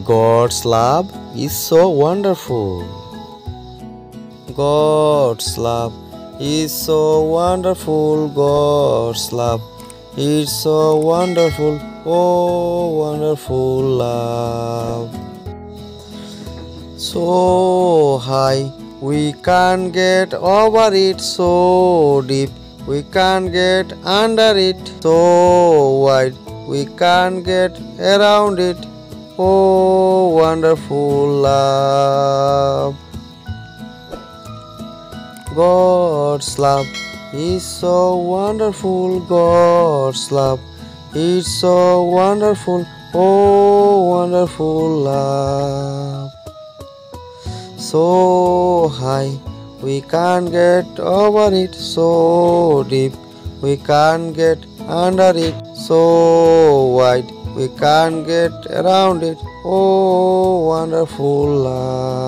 God's love is so wonderful. God's love is so wonderful. God's love is so wonderful. Oh, wonderful love. So high, we can't get over it. So deep, we can't get under it. So wide, we can't get around it. Oh, wonderful love. God's love is so wonderful. God's love is so wonderful. Oh, wonderful love. So high, we can't get over it. So deep, we can't get under it. So wide, we can't get around it. Oh, wonderful love.